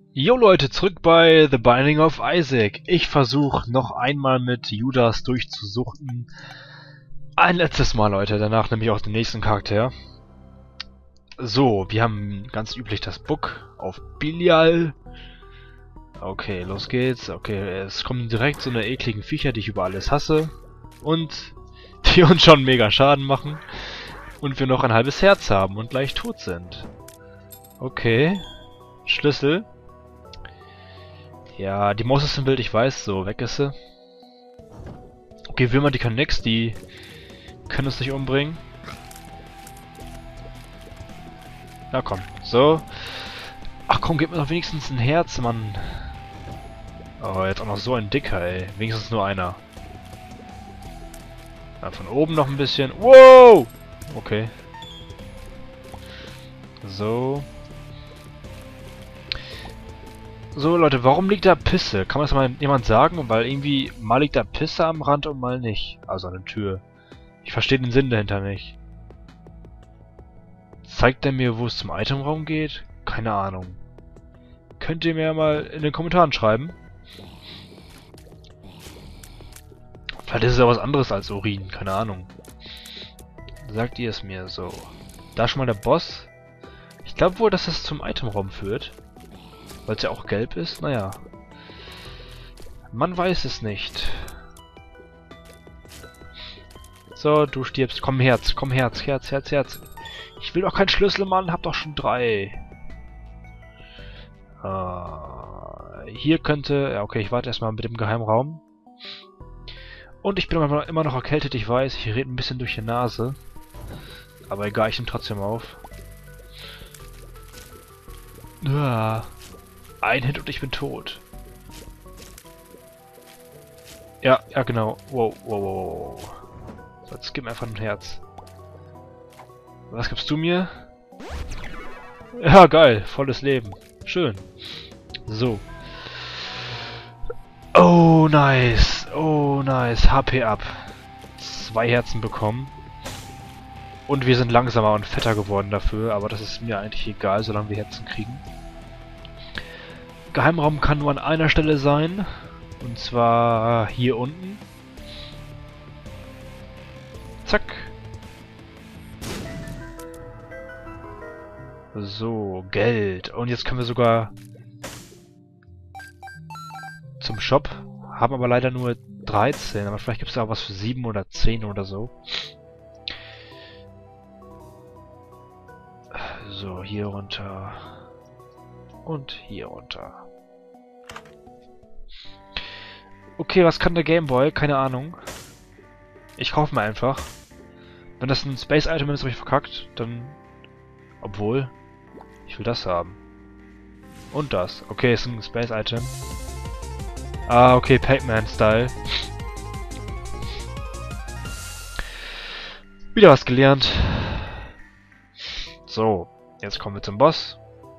Jo Leute, zurück bei The Binding of Isaac. Ich versuche noch einmal mit Judas durchzusuchten. Ein letztes Mal, Leute, danach nehme ich auch den nächsten Charakter. So, wir haben ganz üblich das Book auf Belial. Okay, los geht's. Okay, es kommen direkt so eine ekligen Viecher, die ich über alles hasse. Und die uns schon mega Schaden machen. Und wir noch ein halbes Herz haben und gleich tot sind. Okay. Schlüssel. Ja, die Maus ist im Bild, ich weiß, so, weg ist sie. Okay, Würmer, die können nix, die können uns nicht umbringen. Na komm, so. Ach komm, gib mir doch wenigstens ein Herz, Mann. Oh, jetzt auch noch so ein dicker, ey. Wenigstens nur einer. Ja, von oben noch ein bisschen. Wow! Okay. So. So, Leute, warum liegt da Pisse? Kann mir das mal jemand sagen? Weil irgendwie mal liegt da Pisse am Rand und mal nicht. Also an der Tür. Ich verstehe den Sinn dahinter nicht. Zeigt er mir, wo es zum Itemraum geht? Keine Ahnung. Könnt ihr mir mal in den Kommentaren schreiben? Vielleicht ist es ja was anderes als Urin. Keine Ahnung. Sagt ihr es mir so. Da schon mal der Boss. Ich glaube wohl, dass es zum Itemraum führt. Weil es ja auch gelb ist? Naja. Man weiß es nicht. So, du stirbst. Komm, Herz. Komm, Herz. Herz, Herz, Herz. Ich will doch keinen Schlüssel, Mann. Hab doch schon 3. Hier könnte... Ja, okay, ich warte erstmal mit dem Geheimraum. Und ich bin immer noch erkältet, ich weiß. Ich rede ein bisschen durch die Nase. Aber egal, ich nehme trotzdem auf. Ja. Ein Hit und ich bin tot. Ja, ja genau. Wow, wow, wow. So, jetzt gib mir einfach ein Herz. Was gibst du mir? Ja, geil. Volles Leben. Schön. So. Oh, nice. Oh, nice. HP ab. 2 Herzen bekommen. Und wir sind langsamer und fetter geworden dafür, aber das ist mir eigentlich egal, solange wir Herzen kriegen. Geheimraum kann nur an einer Stelle sein. Und zwar hier unten. Zack. So, Geld. Und jetzt können wir sogar zum Shop. Haben aber leider nur 13. Aber vielleicht gibt es auch was für 7 oder 10 oder so. So, hier runter. Und hier runter. Okay, was kann der Gameboy? Keine Ahnung. Ich kaufe mir einfach. Wenn das ein Space-Item ist, habe ich verkackt, dann... Obwohl... Ich will das haben. Und das. Okay, ist ein Space-Item. Ah, okay, Pac-Man-Style. Wieder was gelernt. So, jetzt kommen wir zum Boss.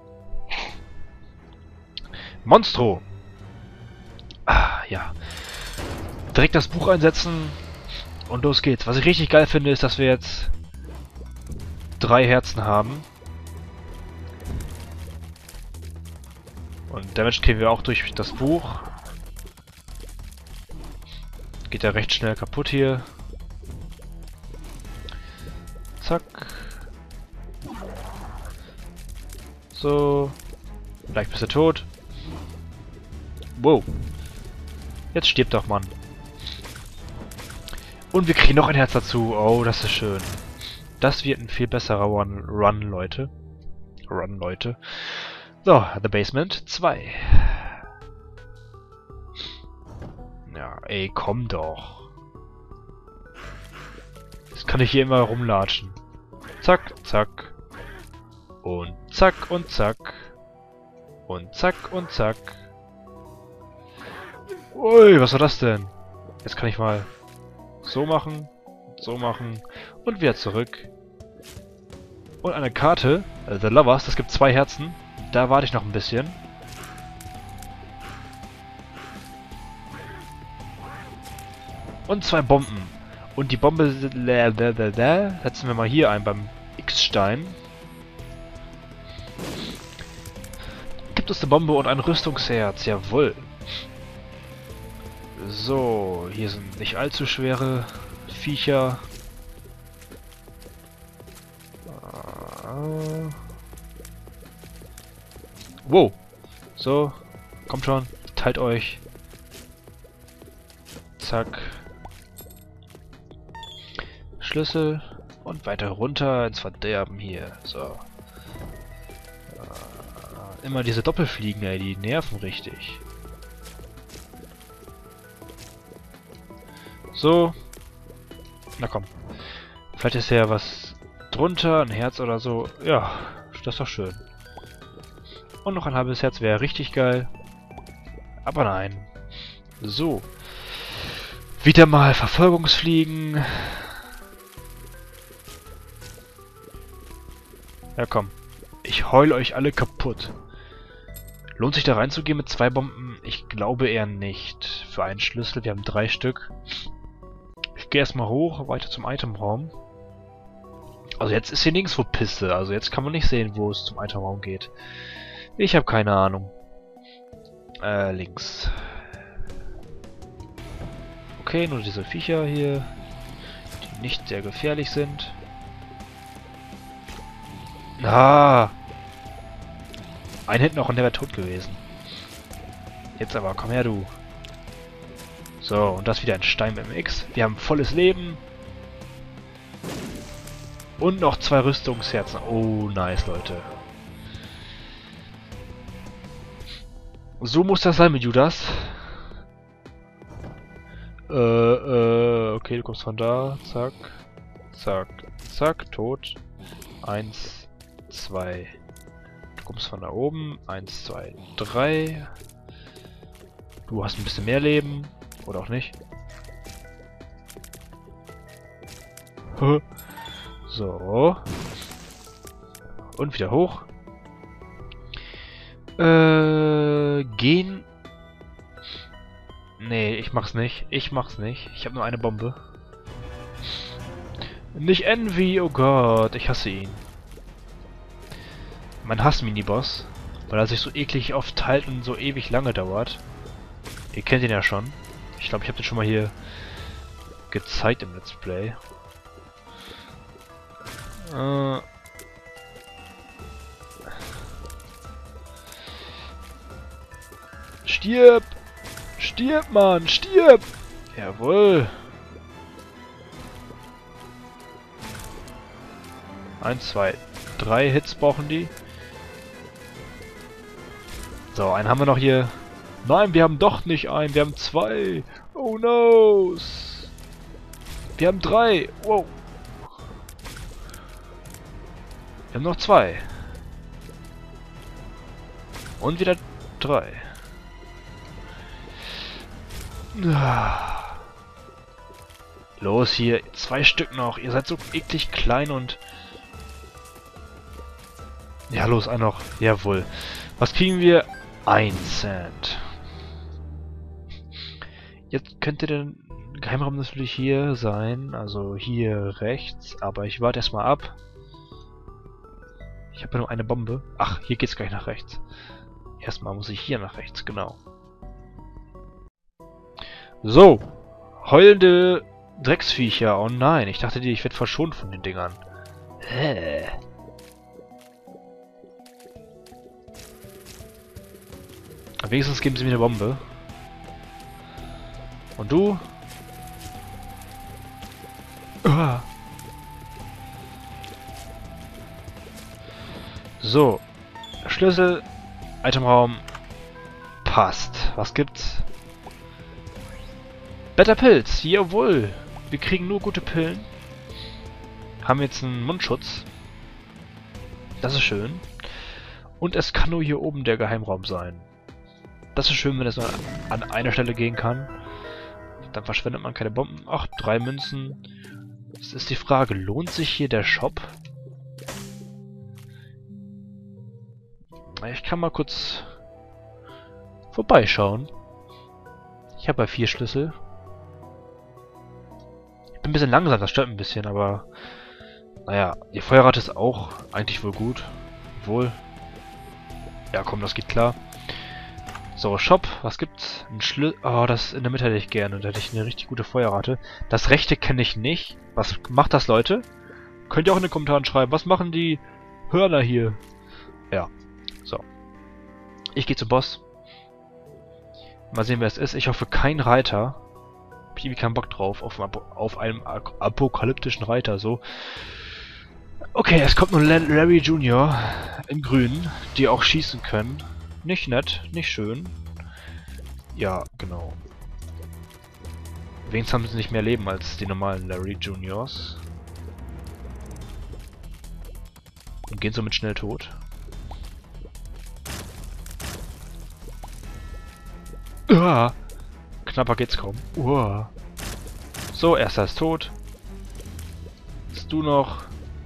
Monstro! Ah, ja. Direkt das Buch einsetzen und los geht's. Was ich richtig geil finde, ist, dass wir jetzt 3 Herzen haben. Und Damage kriegen wir auch durch das Buch. Geht ja recht schnell kaputt hier. Zack. So. Gleich bist du tot. Wow. Jetzt stirbt doch, Mann. Und wir kriegen noch ein Herz dazu. Oh, das ist schön. Das wird ein viel besserer Run, Leute. Run, Leute. So, The Basement 2. Ja, ey, komm doch. Jetzt kann ich hier immer rumlatschen. Zack, zack. Und zack und zack. Und zack und zack. Ui, was war das denn? Jetzt kann ich mal so machen und wieder zurück. Und eine Karte, The Lovers, das gibt 2 Herzen. Da warte ich noch ein bisschen. Und 2 Bomben. Und die Bombe setzen wir mal hier ein beim X-Stein. gibt es eine Bombe und ein Rüstungsherz. Jawohl. So, hier sind nicht allzu schwere Viecher. Wow. So, kommt schon. Teilt euch. Zack. Schlüssel. Und weiter runter ins Verderben hier. So. Immer diese Doppelfliegen, ey, die nerven richtig. So. Na komm. Vielleicht ist ja was drunter, ein Herz oder so. Ja, das ist doch schön. Und noch ein halbes Herz wäre richtig geil. Aber nein. So. Wieder mal Verfolgungsfliegen. Ja komm. Ich heul euch alle kaputt. Lohnt sich da reinzugehen mit 2 Bomben? Ich glaube eher nicht. Für einen Schlüssel. Wir haben 3 Stück. Ich gehe erstmal hoch, weiter zum Itemraum. Also jetzt ist hier nirgendwo Piste. Also jetzt kann man nicht sehen, wo es zum Itemraum geht. Ich habe keine Ahnung. Links. Okay, nur diese Viecher hier, die nicht sehr gefährlich sind. Ah! Ein Hit noch und der wäre tot gewesen. Jetzt aber, komm her, du. So, und das wieder ein Stein mit dem X. Wir haben volles Leben. Und noch 2 Rüstungsherzen. Oh, nice, Leute. So muss das sein mit Judas. Okay, du kommst von da. Zack. Zack. Zack. Tot. 1, 2. Du kommst von da oben. 1, 2, 3. Du hast ein bisschen mehr Leben. Oder auch nicht. So. Und wieder hoch. Gehen. Nee, ich mach's nicht. Ich mach's nicht. Ich habe nur eine Bombe. Nicht Envy, oh Gott, ich hasse ihn. Mein Hass-Miniboss, weil er sich so eklig oft teilt und so ewig lange dauert. Ihr kennt ihn ja schon. Ich glaube, ich habe den schon mal hier gezeigt im Let's Play. Stirb! Stirb, Mann! Stirb! Jawohl! 1, 2, 3 Hits brauchen die. So, einen haben wir noch hier. Nein, wir haben doch nicht einen. Wir haben 2. Oh no! Wir haben 3. Wow! Wir haben noch 2. Und wieder 3. Los hier, 2 Stück noch. Ihr seid so eklig klein und... Ja, los, ein noch. Jawohl. Was kriegen wir? 1 Cent. Jetzt könnte der Geheimraum natürlich hier sein. Also hier rechts. Aber ich warte erstmal ab. Ich habe ja nur eine Bombe. Ach, hier geht's gleich nach rechts. Erstmal muss ich hier nach rechts, genau. So. Heulende Drecksviecher. Oh nein, ich dachte, ich werde verschont von den Dingern. Wenigstens geben sie mir eine Bombe. Und du? So. Schlüssel. Itemraum. Passt. Was gibt's? Better Pilz. Jawohl. Wir kriegen nur gute Pillen. Haben jetzt einen Mundschutz. Das ist schön. Und es kann nur hier oben der Geheimraum sein. Das ist schön, wenn es nur an einer Stelle gehen kann. Dann verschwendet man keine Bomben. Ach, 3 Münzen. Das ist die Frage, lohnt sich hier der Shop? Ich kann mal kurz vorbeischauen. Ich habe ja 4 Schlüssel. Ich bin ein bisschen langsam, das stört ein bisschen, aber... Naja, die Feuerrate ist auch eigentlich wohl gut. Wohl. Ja, komm, das geht klar. So, Shop, was gibt's? Ein Schlüssel. Oh, das in der Mitte hätte ich gerne. Da hätte ich eine richtig gute Feuerrate. Das rechte kenne ich nicht. Was macht das, Leute? Könnt ihr auch in den Kommentaren schreiben. Was machen die Hörner hier? Ja. So. Ich gehe zum Boss. Mal sehen, wer es ist. Ich hoffe, kein Reiter. Hab ich irgendwie keinen Bock drauf. Auf einem apokalyptischen Reiter, so. Okay, es kommt nun Larry Jr. im Grün, die auch schießen können. Nicht nett, nicht schön. Ja, genau. Wenigstens haben sie nicht mehr Leben als die normalen Larry Juniors. Und gehen somit schnell tot. Uah. Knapper geht's kaum. Uah. So, erster ist tot. Bist du noch?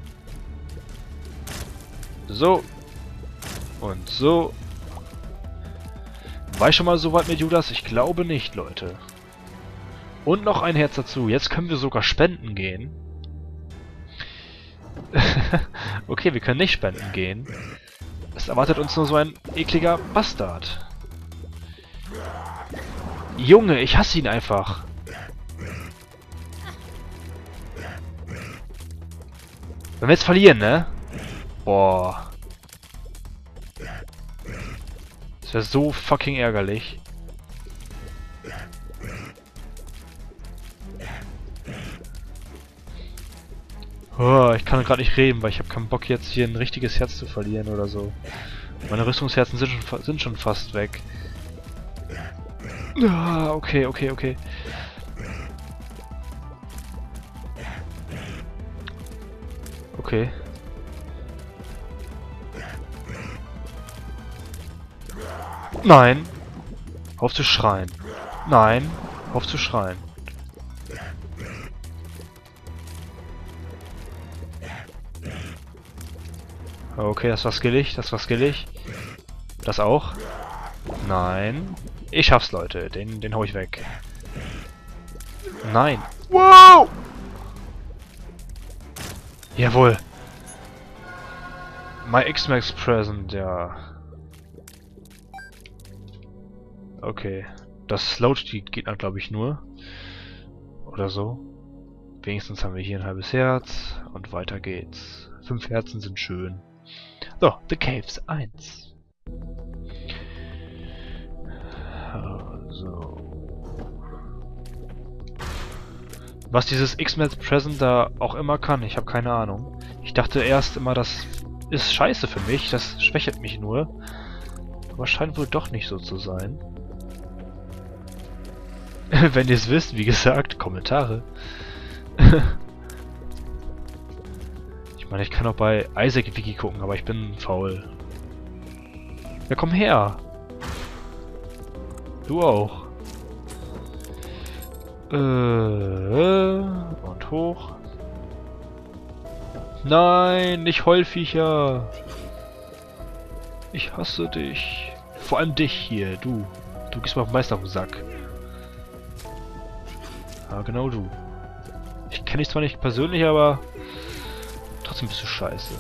So. Und so. War ich schon mal so weit mit Judas? Ich glaube nicht, Leute. Und noch ein Herz dazu. Jetzt können wir sogar spenden gehen. Okay, wir können nicht spenden gehen. Es erwartet uns nur so ein ekliger Bastard. Junge, ich hasse ihn einfach. Wenn wir jetzt verlieren, ne? Boah. Das wäre so fucking ärgerlich. Oh, ich kann gerade nicht reden, weil ich habe keinen Bock jetzt hier ein richtiges Herz zu verlieren oder so. Meine Rüstungsherzen sind schon fast weg. Ah, okay. Okay. Nein. Auf zu schreien. Nein. Auf zu schreien. Okay, das war skillig. Das auch. Nein. Ich schaff's, Leute. Den hau ich weg. Nein. Wow! Jawohl. My X-Max Present, ja. Okay. Das slowt die Gegner, glaube ich, nur. Oder so. Wenigstens haben wir hier ein halbes Herz. Und weiter geht's. 5 Herzen sind schön. So, The Caves 1. So. Was dieses X-Men Present da auch immer kann, ich habe keine Ahnung. Ich dachte erst immer, das ist scheiße für mich, das schwächelt mich nur. Aber scheint wohl doch nicht so zu sein. Wenn ihr es wisst, wie gesagt, Kommentare. Ich meine, ich kann auch bei Isaac Wiki gucken, aber ich bin faul. Ja, komm her! Du auch. Und hoch. Nein, nicht Heulviecher! Ich hasse dich. Vor allem dich hier, du. Du gehst mir auf den Meister auf den Sack. Ja, genau du. Ich kenne dich zwar nicht persönlich, aber trotzdem bist du scheiße.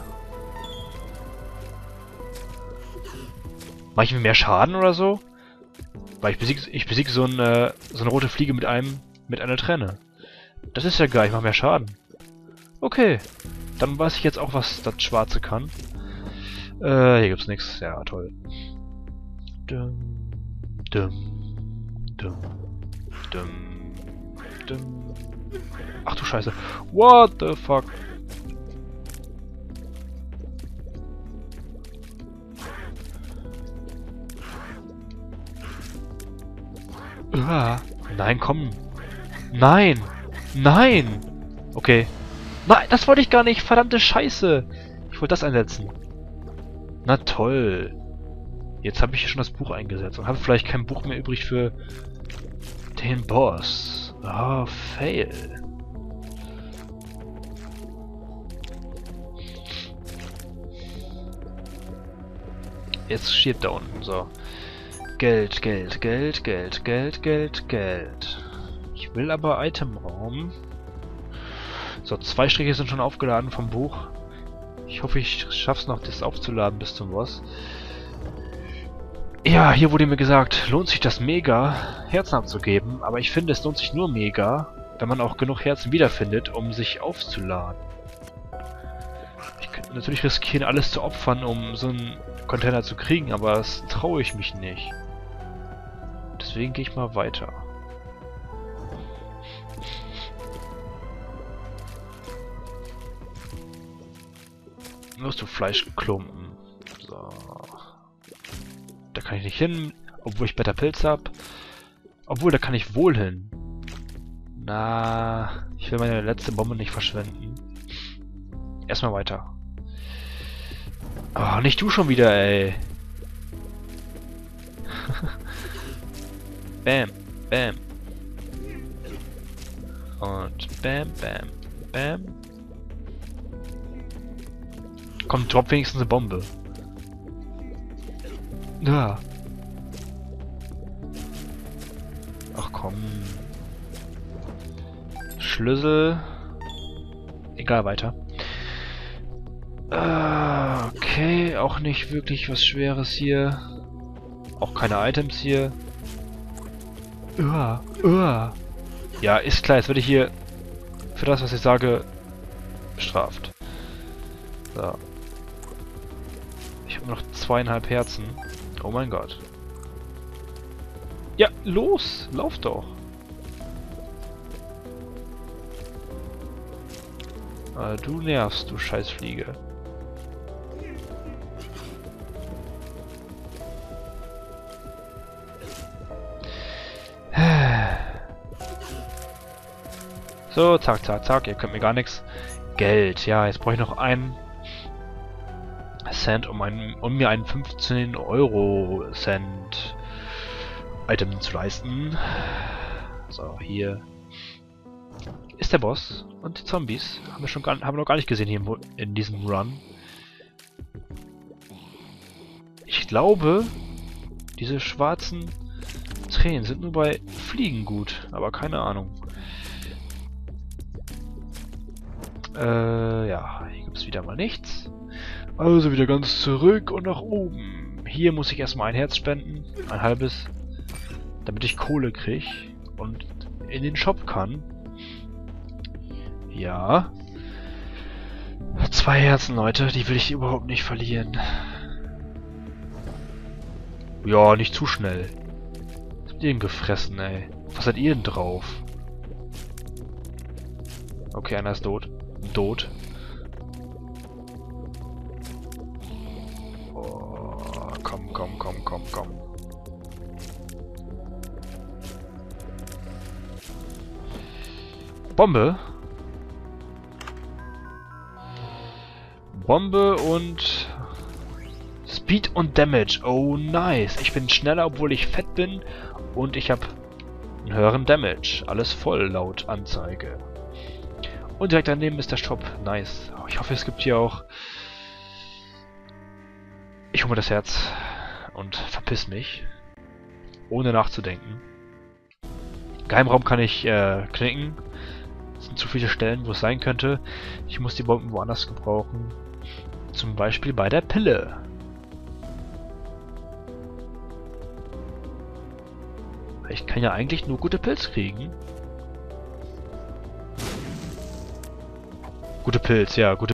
Mach ich mir mehr Schaden oder so? Weil ich besiege so eine rote Fliege mit einer Träne. Das ist ja geil, ich mach mehr Schaden. Okay. Dann weiß ich jetzt auch, was das Schwarze kann. Hier gibt's nichts. Ja, toll. Ach du Scheiße. What the fuck? Nein, komm. Nein. Nein. Okay. Nein, das wollte ich gar nicht. Verdammte Scheiße. Ich wollte das einsetzen. Na toll. Jetzt habe ich hier schon das Buch eingesetzt und habe vielleicht kein Buch mehr übrig für den Boss. Oh, fail. Jetzt steht da unten, so. Geld. Ich will aber Itemraum. So, 2 Striche sind schon aufgeladen vom Buch. Ich hoffe, ich schaff's noch, das aufzuladen bis zum Boss. Ja, hier wurde mir gesagt, lohnt sich das mega, Herzen abzugeben, aber ich finde, es lohnt sich nur mega, wenn man auch genug Herzen wiederfindet, um sich aufzuladen. Ich könnte natürlich riskieren, alles zu opfern, um so einen Container zu kriegen, aber das traue ich mich nicht. Deswegen gehe ich mal weiter. Los, du Fleischklumpen. So. Da kann ich nicht hin, obwohl ich Better Pilz habe. Obwohl, da kann ich wohl hin. Na, ich will meine letzte Bombe nicht verschwenden. Erstmal weiter. Oh, nicht du schon wieder, ey. Bam, bam. Und bam, bam, bam. Komm, drop wenigstens eine Bombe. Ja. Ach komm. Schlüssel. Egal, weiter. Okay, auch nicht wirklich was Schweres hier. Auch keine Items hier. Ja, ist klar, jetzt werde ich hier für das, was ich sage, bestraft. So. Ich habe noch 2,5 Herzen. Oh mein Gott. Ja, los! Lauf doch! Du nervst, du Scheißfliege. So, zack, zack, zack, ihr könnt mir gar nichts. Geld, ja, jetzt brauche ich noch einen Cent, um mir einen 15 Euro Cent Item zu leisten. So, hier ist der Boss und die Zombies. Haben wir noch gar nicht gesehen hier in diesem Run. Ich glaube, diese schwarzen Tränen sind nur bei Fliegen gut, aber keine Ahnung. Ja, hier gibt es wieder mal nichts. Also wieder ganz zurück und nach oben. Hier muss ich erstmal ein Herz spenden, ein halbes, damit ich Kohle kriege und in den Shop kann. Ja. 2 Herzen, Leute, die will ich überhaupt nicht verlieren. Ja, nicht zu schnell. Was habt ihr denn gefressen, ey? Was seid ihr denn drauf? Okay, einer ist tot. Tot. Oh, komm, komm, komm, komm, komm. Bombe? Bombe und Speed und Damage. Oh, nice. Ich bin schneller, obwohl ich fett bin. Und ich habe einen höheren Damage. Alles voll laut Anzeige. Und direkt daneben ist der Shop. Nice. Oh, ich hoffe, es gibt hier auch... Ich hole mir das Herz und verpiss mich. Ohne nachzudenken. Geheimraum kann ich knicken. Es sind zu viele Stellen, wo es sein könnte. Ich muss die Bomben woanders gebrauchen. Zum Beispiel bei der Pille. Ich kann ja eigentlich nur gute Pilz kriegen. Gute Pilz, ja, gute